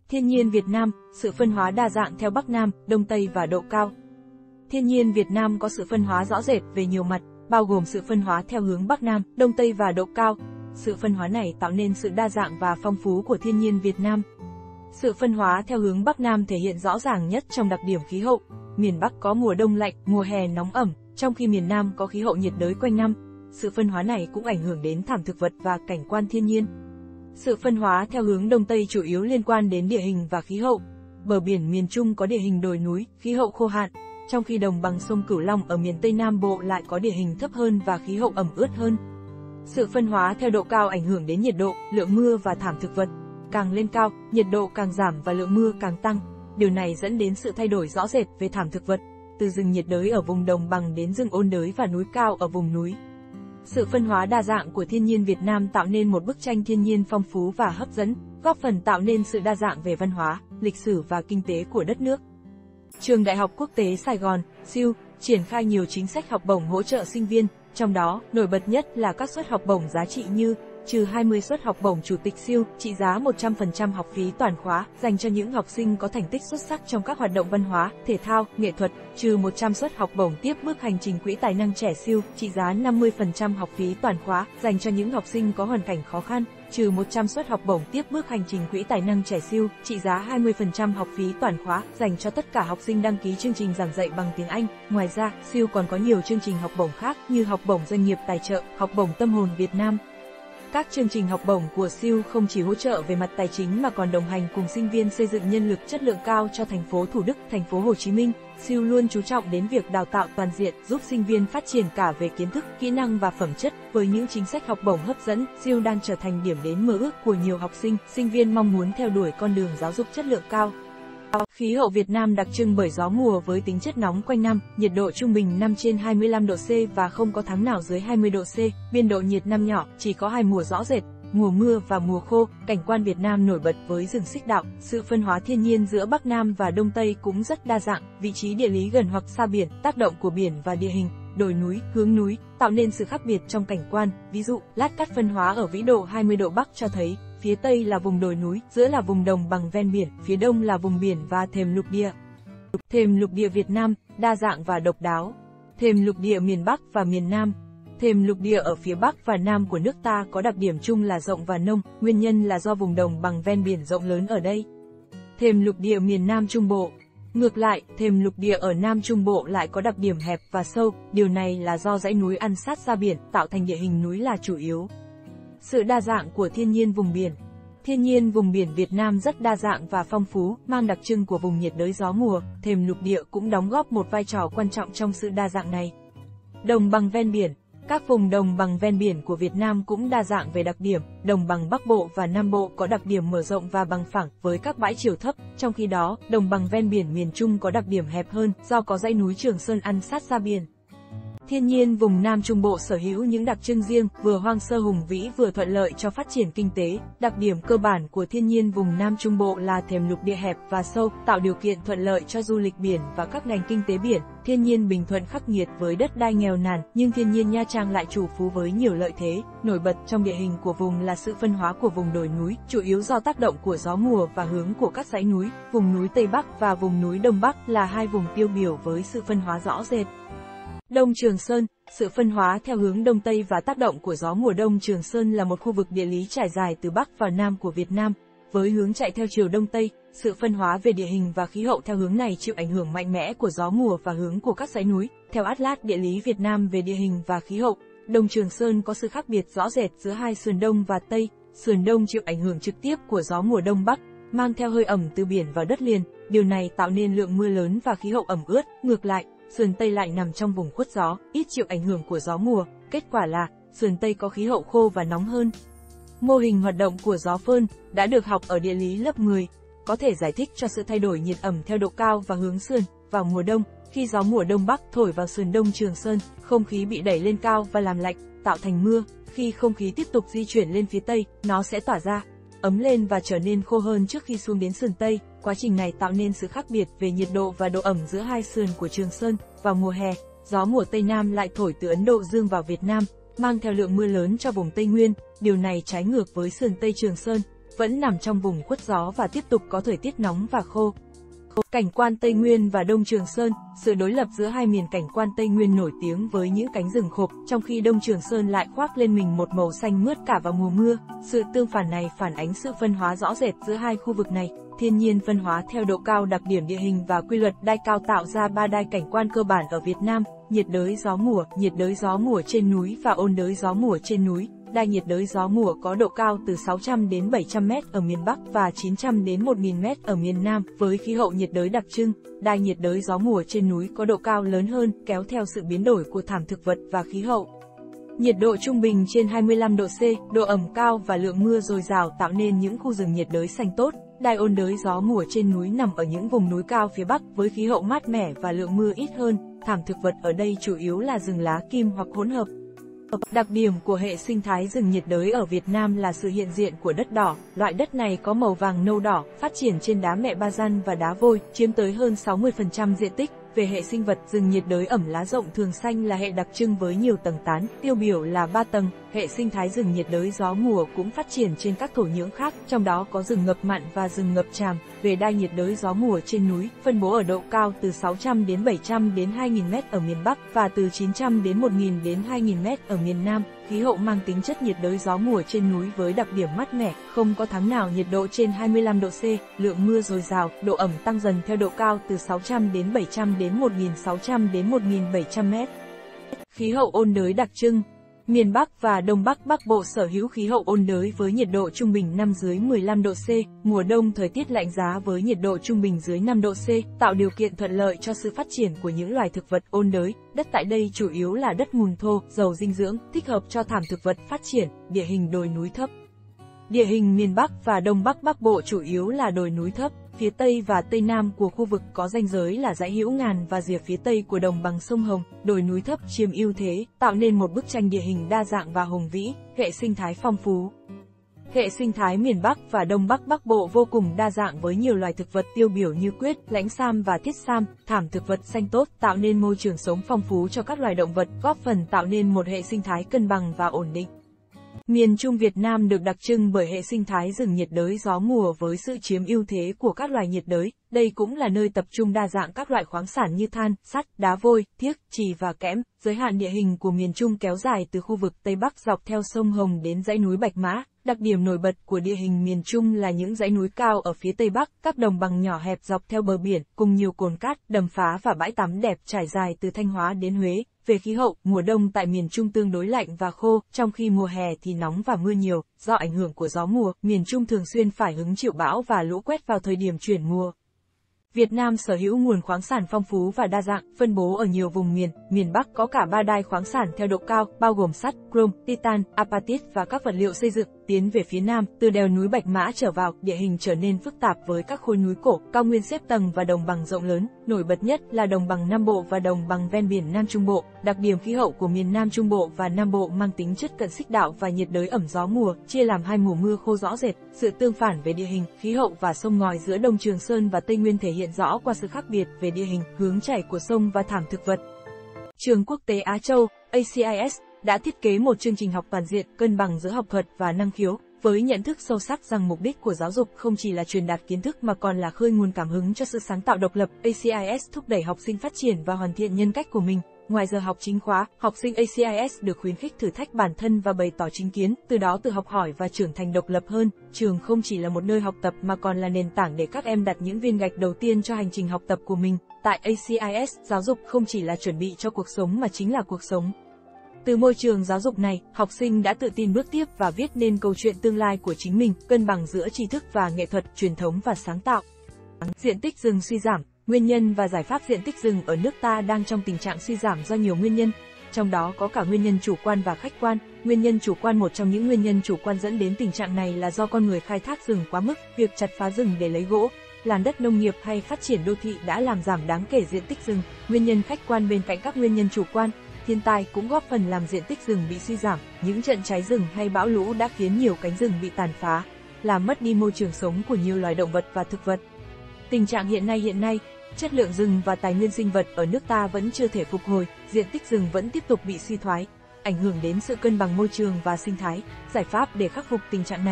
Thiên nhiên Việt Nam, sự phân hóa đa dạng theo Bắc Nam, Đông Tây và độ cao. Thiên nhiên Việt Nam có sự phân hóa rõ rệt về nhiều mặt, bao gồm sự phân hóa theo hướng Bắc Nam, Đông Tây và độ cao. Sự phân hóa này tạo nên sự đa dạng và phong phú của thiên nhiên Việt Nam. Sự phân hóa theo hướng Bắc Nam thể hiện rõ ràng nhất trong đặc điểm khí hậu. Miền Bắc có mùa đông lạnh, mùa hè nóng ẩm, trong khi miền Nam có khí hậu nhiệt đới quanh năm. Sự phân hóa này cũng ảnh hưởng đến thảm thực vật và cảnh quan thiên nhiên. Sự phân hóa theo hướng Đông Tây chủ yếu liên quan đến địa hình và khí hậu. Bờ biển miền Trung có địa hình đồi núi, khí hậu khô hạn, trong khi đồng bằng sông Cửu Long ở miền Tây Nam Bộ lại có địa hình thấp hơn và khí hậu ẩm ướt hơn. Sự phân hóa theo độ cao ảnh hưởng đến nhiệt độ, lượng mưa và thảm thực vật. Càng lên cao, nhiệt độ càng giảm và lượng mưa càng tăng. Điều này dẫn đến sự thay đổi rõ rệt về thảm thực vật, từ rừng nhiệt đới ở vùng đồng bằng đến rừng ôn đới và núi cao ở vùng núi. Sự phân hóa đa dạng của thiên nhiên Việt Nam tạo nên một bức tranh thiên nhiên phong phú và hấp dẫn, góp phần tạo nên sự đa dạng về văn hóa, lịch sử và kinh tế của đất nước. Trường Đại học Quốc tế Sài Gòn, SIU, triển khai nhiều chính sách học bổng hỗ trợ sinh viên, trong đó, nổi bật nhất là các suất học bổng giá trị như trừ 20 suất học bổng Chủ tịch SIU, trị giá 100% học phí toàn khóa, dành cho những học sinh có thành tích xuất sắc trong các hoạt động văn hóa, thể thao, nghệ thuật, trừ 100 suất học bổng tiếp bước hành trình Quỹ Tài năng trẻ SIU, trị giá 50% học phí toàn khóa, dành cho những học sinh có hoàn cảnh khó khăn, trừ 100 suất học bổng tiếp bước hành trình Quỹ Tài năng trẻ SIU, trị giá 20% học phí toàn khóa, dành cho tất cả học sinh đăng ký chương trình giảng dạy bằng tiếng Anh. Ngoài ra, SIU còn có nhiều chương trình học bổng khác như học bổng doanh nghiệp tài trợ, học bổng tâm hồn Việt Nam. Các chương trình học bổng của SIU không chỉ hỗ trợ về mặt tài chính mà còn đồng hành cùng sinh viên xây dựng nhân lực chất lượng cao cho thành phố Thủ Đức, thành phố Hồ Chí Minh. SIU luôn chú trọng đến việc đào tạo toàn diện, giúp sinh viên phát triển cả về kiến thức, kỹ năng và phẩm chất. Với những chính sách học bổng hấp dẫn, SIU đang trở thành điểm đến mơ ước của nhiều học sinh, sinh viên mong muốn theo đuổi con đường giáo dục chất lượng cao. Khí hậu Việt Nam đặc trưng bởi gió mùa với tính chất nóng quanh năm, nhiệt độ trung bình 5 trên 25 độ C và không có tháng nào dưới 20 độ C, biên độ nhiệt năm nhỏ, chỉ có hai mùa rõ rệt, mùa mưa và mùa khô. Cảnh quan Việt Nam nổi bật với rừng xích đạo, sự phân hóa thiên nhiên giữa Bắc Nam và Đông Tây cũng rất đa dạng, vị trí địa lý gần hoặc xa biển, tác động của biển và địa hình, đồi núi, hướng núi, tạo nên sự khác biệt trong cảnh quan. Ví dụ, lát cắt phân hóa ở vĩ độ 20 độ Bắc cho thấy, phía Tây là vùng đồi núi, giữa là vùng đồng bằng ven biển, phía Đông là vùng biển và thềm lục địa. Thềm lục địa Việt Nam, đa dạng và độc đáo. Thềm lục địa miền Bắc và miền Nam. Thềm lục địa ở phía Bắc và Nam của nước ta có đặc điểm chung là rộng và nông, nguyên nhân là do vùng đồng bằng ven biển rộng lớn ở đây. Thềm lục địa miền Nam Trung Bộ. Ngược lại, thềm lục địa ở Nam Trung Bộ lại có đặc điểm hẹp và sâu, điều này là do dãy núi ăn sát ra biển, tạo thành địa hình núi là chủ yếu. Sự đa dạng của thiên nhiên vùng biển. Thiên nhiên vùng biển Việt Nam rất đa dạng và phong phú, mang đặc trưng của vùng nhiệt đới gió mùa, thềm lục địa cũng đóng góp một vai trò quan trọng trong sự đa dạng này. Đồng bằng ven biển. Các vùng đồng bằng ven biển của Việt Nam cũng đa dạng về đặc điểm, đồng bằng Bắc Bộ và Nam Bộ có đặc điểm mở rộng và bằng phẳng với các bãi chiều thấp, trong khi đó, đồng bằng ven biển miền Trung có đặc điểm hẹp hơn do có dãy núi Trường Sơn ăn sát ra biển. Thiên nhiên vùng Nam Trung Bộ sở hữu những đặc trưng riêng, vừa hoang sơ hùng vĩ vừa thuận lợi cho phát triển kinh tế. Đặc điểm cơ bản của thiên nhiên vùng Nam Trung Bộ là thềm lục địa hẹp và sâu, tạo điều kiện thuận lợi cho du lịch biển và các ngành kinh tế biển. Thiên nhiên Bình Thuận khắc nghiệt với đất đai nghèo nàn, nhưng thiên nhiên Nha Trang lại trù phú với nhiều lợi thế. Nổi bật trong địa hình của vùng là sự phân hóa của vùng đồi núi, chủ yếu do tác động của gió mùa và hướng của các dãy núi. Vùng núi Tây Bắc và vùng núi Đông Bắc là hai vùng tiêu biểu với sự phân hóa rõ rệt. Đông Trường Sơn, sự phân hóa theo hướng Đông Tây và tác động của gió mùa. Đông Trường Sơn là một khu vực địa lý trải dài từ Bắc vào Nam của Việt Nam, với hướng chạy theo chiều Đông Tây. Sự phân hóa về địa hình và khí hậu theo hướng này chịu ảnh hưởng mạnh mẽ của gió mùa và hướng của các dãy núi. Theo Atlas Địa lý Việt Nam về địa hình và khí hậu, Đông Trường Sơn có sự khác biệt rõ rệt giữa hai sườn Đông và Tây. Sườn Đông chịu ảnh hưởng trực tiếp của gió mùa Đông Bắc, mang theo hơi ẩm từ biển vào đất liền. Điều này tạo nên lượng mưa lớn và khí hậu ẩm ướt. Ngược lại, sườn Tây lại nằm trong vùng khuất gió, ít chịu ảnh hưởng của gió mùa. Kết quả là, sườn Tây có khí hậu khô và nóng hơn. Mô hình hoạt động của gió phơn đã được học ở địa lý lớp 10, có thể giải thích cho sự thay đổi nhiệt ẩm theo độ cao và hướng sườn. Vào mùa đông, khi gió mùa Đông Bắc thổi vào sườn Đông Trường Sơn, không khí bị đẩy lên cao và làm lạnh, tạo thành mưa. Khi không khí tiếp tục di chuyển lên phía Tây, nó sẽ tỏa ra, ấm lên và trở nên khô hơn trước khi xuống đến sườn Tây. Quá trình này tạo nên sự khác biệt về nhiệt độ và độ ẩm giữa hai sườn của Trường Sơn. Vào mùa hè, gió mùa Tây Nam lại thổi từ Ấn Độ Dương vào Việt Nam, mang theo lượng mưa lớn cho vùng Tây Nguyên. Điều này trái ngược với sườn Tây Trường Sơn. vẫn nằm trong vùng khuất gió và tiếp tục có thời tiết nóng và khô. Cảnh quan Tây Nguyên và Đông Trường Sơn, sự đối lập giữa hai miền cảnh quan Tây Nguyên nổi tiếng với những cánh rừng khộp, trong khi Đông Trường Sơn lại khoác lên mình một màu xanh mướt cả vào mùa mưa. Sự tương phản này phản ánh sự phân hóa rõ rệt giữa hai khu vực này. Thiên nhiên phân hóa theo độ cao, đặc điểm địa hình và quy luật đai cao tạo ra ba đai cảnh quan cơ bản ở Việt Nam: nhiệt đới gió mùa trên núi và ôn đới gió mùa trên núi. Đai nhiệt đới gió mùa có độ cao từ 600 đến 700 m ở miền Bắc và 900 đến 1000 m ở miền Nam, với khí hậu nhiệt đới đặc trưng. Đai nhiệt đới gió mùa trên núi có độ cao lớn hơn, kéo theo sự biến đổi của thảm thực vật và khí hậu. Nhiệt độ trung bình trên 25 độ C, độ ẩm cao và lượng mưa dồi dào tạo nên những khu rừng nhiệt đới xanh tốt. Đai ôn đới gió mùa trên núi nằm ở những vùng núi cao phía Bắc với khí hậu mát mẻ và lượng mưa ít hơn. Thảm thực vật ở đây chủ yếu là rừng lá kim hoặc hỗn hợp. Đặc điểm của hệ sinh thái rừng nhiệt đới ở Việt Nam là sự hiện diện của đất đỏ. Loại đất này có màu vàng nâu đỏ, phát triển trên đá mẹ ba gian và đá vôi, chiếm tới hơn 60% diện tích. Về hệ sinh vật, rừng nhiệt đới ẩm lá rộng thường xanh là hệ đặc trưng với nhiều tầng tán, tiêu biểu là 3 tầng. Hệ sinh thái rừng nhiệt đới gió mùa cũng phát triển trên các thổ nhưỡng khác, trong đó có rừng ngập mặn và rừng ngập tràm. Về đai nhiệt đới gió mùa trên núi, phân bố ở độ cao từ 600 đến 700 đến 2000 m ở miền Bắc và từ 900 đến 1000 đến 2000 m ở miền Nam. Khí hậu mang tính chất nhiệt đới gió mùa trên núi với đặc điểm mát mẻ, không có tháng nào nhiệt độ trên 25 độ C, lượng mưa dồi dào, độ ẩm tăng dần theo độ cao từ 600 đến 700 đến 1600 đến 1700 m. Khí hậu ôn đới đặc trưng. Miền Bắc và Đông Bắc Bắc Bộ sở hữu khí hậu ôn đới với nhiệt độ trung bình năm dưới 15 độ C, mùa đông thời tiết lạnh giá với nhiệt độ trung bình dưới 5 độ C, tạo điều kiện thuận lợi cho sự phát triển của những loài thực vật ôn đới. Đất tại đây chủ yếu là đất mùn thô, giàu dinh dưỡng, thích hợp cho thảm thực vật phát triển, địa hình đồi núi thấp. Địa hình miền Bắc và Đông Bắc Bắc Bộ chủ yếu là đồi núi thấp. Phía Tây và Tây Nam của khu vực có ranh giới là dãy Hữu Ngàn và rìa phía Tây của đồng bằng sông Hồng, đồi núi thấp chiếm ưu thế, tạo nên một bức tranh địa hình đa dạng và hùng vĩ, hệ sinh thái phong phú. Hệ sinh thái miền Bắc và Đông Bắc Bắc Bộ vô cùng đa dạng với nhiều loài thực vật tiêu biểu như quyết, lãnh sam và thiết sam, thảm thực vật xanh tốt, tạo nên môi trường sống phong phú cho các loài động vật, góp phần tạo nên một hệ sinh thái cân bằng và ổn định. Miền Trung Việt Nam được đặc trưng bởi hệ sinh thái rừng nhiệt đới gió mùa với sự chiếm ưu thế của các loài nhiệt đới. Đây cũng là nơi tập trung đa dạng các loại khoáng sản như than, sắt, đá vôi, thiếc, chì và kẽm. Giới hạn địa hình của miền Trung kéo dài từ khu vực Tây Bắc dọc theo sông Hồng đến dãy núi Bạch Mã. Đặc điểm nổi bật của địa hình miền Trung là những dãy núi cao ở phía Tây Bắc, các đồng bằng nhỏ hẹp dọc theo bờ biển, cùng nhiều cồn cát, đầm phá và bãi tắm đẹp trải dài từ Thanh Hóa đến Huế. Về khí hậu, mùa đông tại miền Trung tương đối lạnh và khô, trong khi mùa hè thì nóng và mưa nhiều. Do ảnh hưởng của gió mùa, miền Trung thường xuyên phải hứng chịu bão và lũ quét vào thời điểm chuyển mùa. Việt Nam sở hữu nguồn khoáng sản phong phú và đa dạng, phân bố ở nhiều vùng miền. Miền Bắc có cả 3 đai khoáng sản theo độ cao, bao gồm sắt, chrome, titan, apatit và các vật liệu xây dựng. Tiến về phía Nam, từ đèo núi Bạch Mã trở vào, địa hình trở nên phức tạp với các khối núi cổ, cao nguyên xếp tầng và đồng bằng rộng lớn. Nổi bật nhất là đồng bằng Nam Bộ và đồng bằng ven biển Nam Trung Bộ. Đặc điểm khí hậu của miền Nam Trung Bộ và Nam Bộ mang tính chất cận xích đạo và nhiệt đới ẩm gió mùa, chia làm hai mùa mưa khô rõ rệt. Sự tương phản về địa hình, khí hậu và sông ngòi giữa Đông Trường Sơn và Tây Nguyên thể hiện rõ qua sự khác biệt về địa hình, hướng chảy của sông và thảm thực vật. Trường Quốc tế Á Châu, ACIS, đã thiết kế một chương trình học toàn diện, cân bằng giữa học thuật và năng khiếu, với nhận thức sâu sắc rằng mục đích của giáo dục không chỉ là truyền đạt kiến thức mà còn là khơi nguồn cảm hứng cho sự sáng tạo độc lập. ACIS thúc đẩy học sinh phát triển và hoàn thiện nhân cách của mình. Ngoài giờ học chính khóa, học sinh ACIS được khuyến khích thử thách bản thân và bày tỏ chính kiến, từ đó tự học hỏi và trưởng thành độc lập hơn. Trường không chỉ là một nơi học tập mà còn là nền tảng để các em đặt những viên gạch đầu tiên cho hành trình học tập của mình. Tại ACIS, giáo dục không chỉ là chuẩn bị cho cuộc sống mà chính là cuộc sống. Từ môi trường giáo dục này, học sinh đã tự tin bước tiếp và viết nên câu chuyện tương lai của chính mình, cân bằng giữa tri thức và nghệ thuật, truyền thống và sáng tạo. Diện tích rừng suy giảm. Nguyên nhân và giải pháp diện tích rừng ở nước ta đang trong tình trạng suy giảm do nhiều nguyên nhân, trong đó có cả nguyên nhân chủ quan và khách quan. Nguyên nhân chủ quan, một trong những nguyên nhân chủ quan dẫn đến tình trạng này là do con người khai thác rừng quá mức, việc chặt phá rừng để lấy gỗ, làm đất nông nghiệp hay phát triển đô thị đã làm giảm đáng kể diện tích rừng. Nguyên nhân khách quan, bên cạnh các nguyên nhân chủ quan, thiên tai cũng góp phần làm diện tích rừng bị suy giảm. Những trận cháy rừng hay bão lũ đã khiến nhiều cánh rừng bị tàn phá, làm mất đi môi trường sống của nhiều loài động vật và thực vật. Tình trạng hiện nay, chất lượng rừng và tài nguyên sinh vật ở nước ta vẫn chưa thể phục hồi, diện tích rừng vẫn tiếp tục bị suy thoái, ảnh hưởng đến sự cân bằng môi trường và sinh thái. Giải pháp để khắc phục tình trạng này,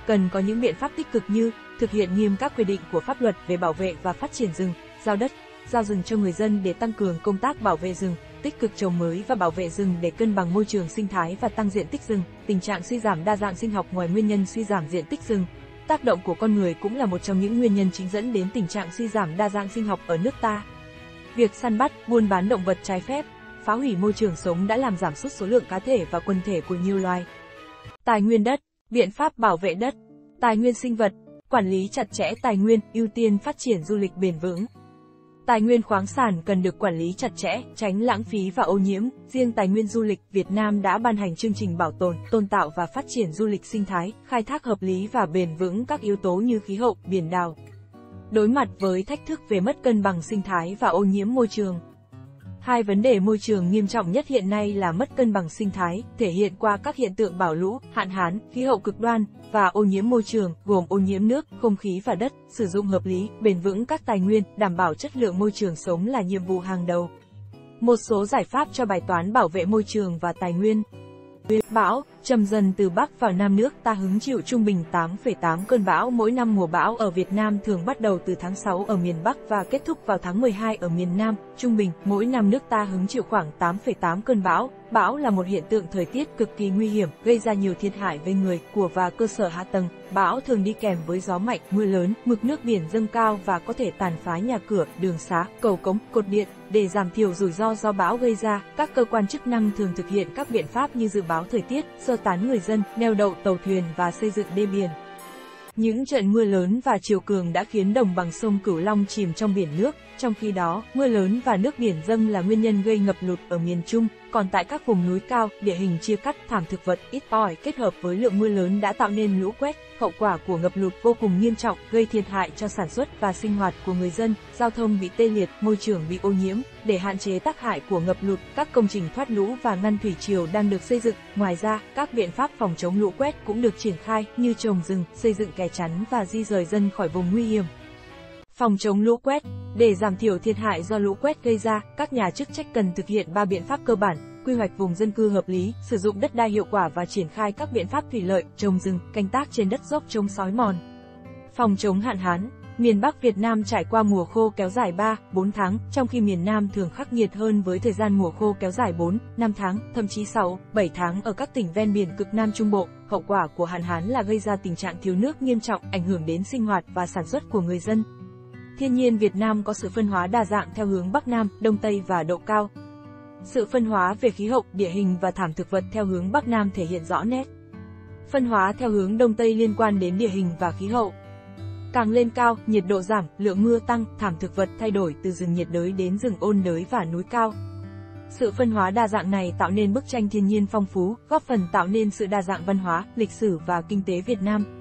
cần có những biện pháp tích cực như thực hiện nghiêm các quy định của pháp luật về bảo vệ và phát triển rừng, giao đất, giao rừng cho người dân để tăng cường công tác bảo vệ rừng, tích cực trồng mới và bảo vệ rừng để cân bằng môi trường sinh thái và tăng diện tích rừng. Tình trạng suy giảm đa dạng sinh học. Ngoài nguyên nhân suy giảm diện tích rừng, tác động của con người cũng là một trong những nguyên nhân chính dẫn đến tình trạng suy giảm đa dạng sinh học ở nước ta. Việc săn bắt, buôn bán động vật trái phép, phá hủy môi trường sống đã làm giảm sút số lượng cá thể và quần thể của nhiều loài. Tài nguyên đất, biện pháp bảo vệ đất, tài nguyên sinh vật, quản lý chặt chẽ tài nguyên, ưu tiên phát triển du lịch bền vững. Tài nguyên khoáng sản cần được quản lý chặt chẽ, tránh lãng phí và ô nhiễm. Riêng tài nguyên du lịch, Việt Nam đã ban hành chương trình bảo tồn, tôn tạo và phát triển du lịch sinh thái, khai thác hợp lý và bền vững các yếu tố như khí hậu, biển đảo. Đối mặt với thách thức về mất cân bằng sinh thái và ô nhiễm môi trường. Hai vấn đề môi trường nghiêm trọng nhất hiện nay là mất cân bằng sinh thái, thể hiện qua các hiện tượng bão lũ, hạn hán, khí hậu cực đoan, và ô nhiễm môi trường, gồm ô nhiễm nước, không khí và đất. Sử dụng hợp lý, bền vững các tài nguyên, đảm bảo chất lượng môi trường sống là nhiệm vụ hàng đầu. Một số giải pháp cho bài toán bảo vệ môi trường và tài nguyên. Bão, chậm dần từ Bắc vào Nam. Nước ta hứng chịu trung bình 8,8 cơn bão mỗi năm. Mùa bão ở Việt Nam thường bắt đầu từ tháng 6 ở miền Bắc và kết thúc vào tháng 12 ở miền Nam. Trung bình, mỗi năm nước ta hứng chịu khoảng 8,8 cơn bão. Bão là một hiện tượng thời tiết cực kỳ nguy hiểm, gây ra nhiều thiệt hại về người, của và cơ sở hạ tầng. Bão thường đi kèm với gió mạnh, mưa lớn, mực nước biển dâng cao và có thể tàn phá nhà cửa, đường xá, cầu cống, cột điện. Để giảm thiểu rủi ro do bão gây ra, các cơ quan chức năng thường thực hiện các biện pháp như dự báo thời tiết, sơ tán người dân, neo đậu tàu thuyền và xây dựng đê biển. Những trận mưa lớn và triều cường đã khiến đồng bằng sông Cửu Long chìm trong biển nước. Trong khi đó, mưa lớn và nước biển dâng là nguyên nhân gây ngập lụt ở miền Trung, còn tại các vùng núi cao, địa hình chia cắt, thảm thực vật ít ỏi kết hợp với lượng mưa lớn đã tạo nên lũ quét. Hậu quả của ngập lụt vô cùng nghiêm trọng, gây thiệt hại cho sản xuất và sinh hoạt của người dân, giao thông bị tê liệt, môi trường bị ô nhiễm. Để hạn chế tác hại của ngập lụt, các công trình thoát lũ và ngăn thủy triều đang được xây dựng. Ngoài ra, các biện pháp phòng chống lũ quét cũng được triển khai, như trồng rừng, xây dựng kè chắn và di rời dân khỏi vùng nguy hiểm. Phòng chống lũ quét. Để giảm thiểu thiệt hại do lũ quét gây ra, các nhà chức trách cần thực hiện 3 biện pháp cơ bản: quy hoạch vùng dân cư hợp lý, sử dụng đất đai hiệu quả và triển khai các biện pháp thủy lợi, trồng rừng, canh tác trên đất dốc chống xói mòn. Phòng chống hạn hán. Miền Bắc Việt Nam trải qua mùa khô kéo dài 3-4 tháng, trong khi miền Nam thường khắc nghiệt hơn với thời gian mùa khô kéo dài 4-5 tháng, thậm chí 6-7 tháng ở các tỉnh ven biển cực Nam Trung Bộ. Hậu quả của hạn hán là gây ra tình trạng thiếu nước nghiêm trọng, ảnh hưởng đến sinh hoạt và sản xuất của người dân. Thiên nhiên Việt Nam có sự phân hóa đa dạng theo hướng Bắc Nam, Đông Tây và độ cao. Sự phân hóa về khí hậu, địa hình và thảm thực vật theo hướng Bắc Nam thể hiện rõ nét. Phân hóa theo hướng Đông Tây liên quan đến địa hình và khí hậu. Càng lên cao, nhiệt độ giảm, lượng mưa tăng, thảm thực vật thay đổi từ rừng nhiệt đới đến rừng ôn đới và núi cao. Sự phân hóa đa dạng này tạo nên bức tranh thiên nhiên phong phú, góp phần tạo nên sự đa dạng văn hóa, lịch sử và kinh tế Việt Nam.